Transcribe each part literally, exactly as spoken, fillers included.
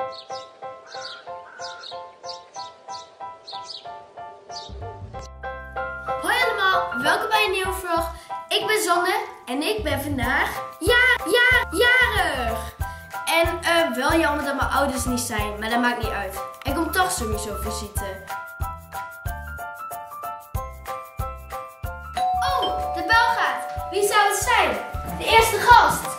Hoi allemaal, welkom bij een nieuwe vlog. Ik ben Zanne en ik ben vandaag ja, ja, jarig. En uh, wel jammer dat mijn ouders niet zijn, maar dat maakt niet uit. Ik kom toch sowieso visite. Oh, de bel gaat. Wie zou het zijn? De eerste gast.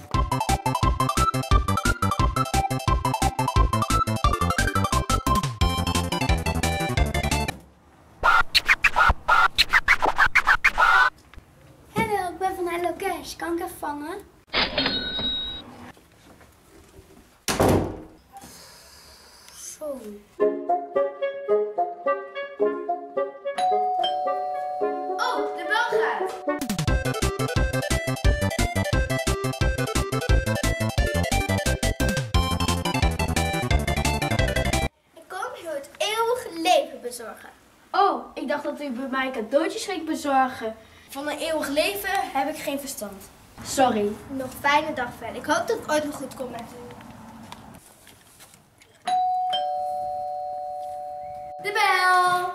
Hallo, ik ben van Hello Cash. Kan ik even vangen? Zo. Oh, de bel gaat. Ik kom zo het eeuwige leven bezorgen. Oh, ik dacht dat u bij mij cadeautjes ging bezorgen. Van een eeuwig leven heb ik geen verstand. Sorry. Nog een fijne dag verder. Ik hoop dat het ooit nog goed komt met u. De bel!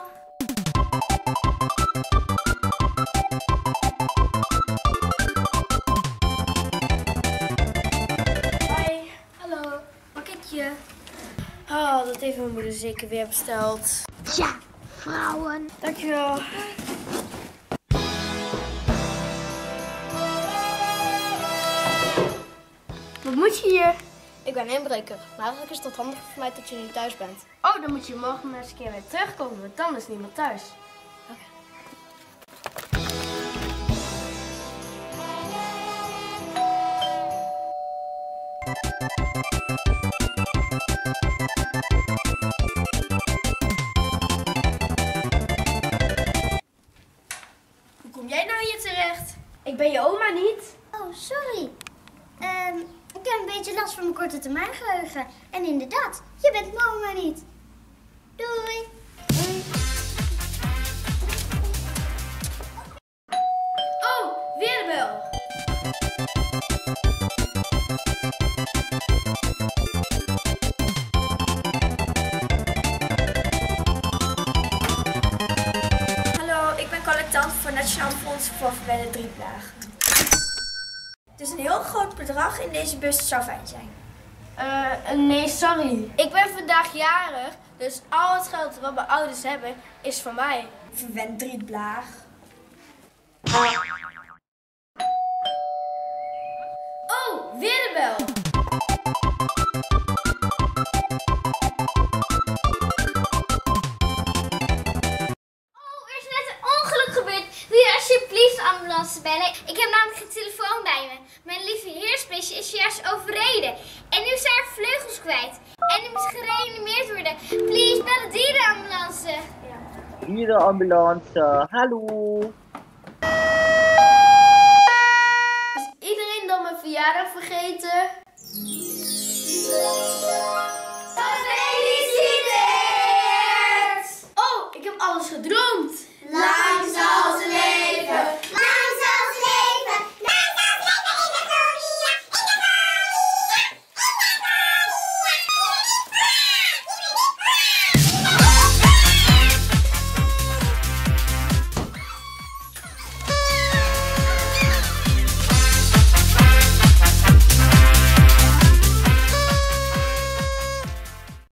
Hoi. Hallo, pakketje. Oh, dat heeft mijn moeder zeker weer besteld. Ja, vrouwen. Dankjewel. Wat moet je hier? Ik ben inbreker, maar eigenlijk is het wat handiger voor mij dat je nu thuis bent. Oh, dan moet je morgen maar eens een keer weer terugkomen, want dan is niemand thuis. Oké. Hoe kom jij nou hier terecht? Ik ben je oma niet. Oh, sorry. Ehm, ik heb een beetje last van mijn korte termijn geheugen. En inderdaad, je bent mijn oma niet. Doei. Oh, weer de bel. Hallo, ik ben collectant voor Nationaal Fonds voor Verwende Drieplaag. Dus een heel groot bedrag in deze bus zou fijn zijn. Uh, nee, sorry. Ik ben vandaag jarig, dus al het geld wat mijn ouders hebben is van mij. Verwend Drieplaag. Oh, weer de bel. Oh, er is net een ongeluk gebeurd. Wil je alsjeblieft de ambulance bellen? Ik heb namelijk geen telefoon bij me. Mijn lieve heersbeestje is juist overreden. En nu zijn er vleugels kwijt. En die moet gereanimeerd worden. Please, bel de dierenambulance. Hier de ambulance, hallo. Is iedereen dan mijn verjaardag vergeten?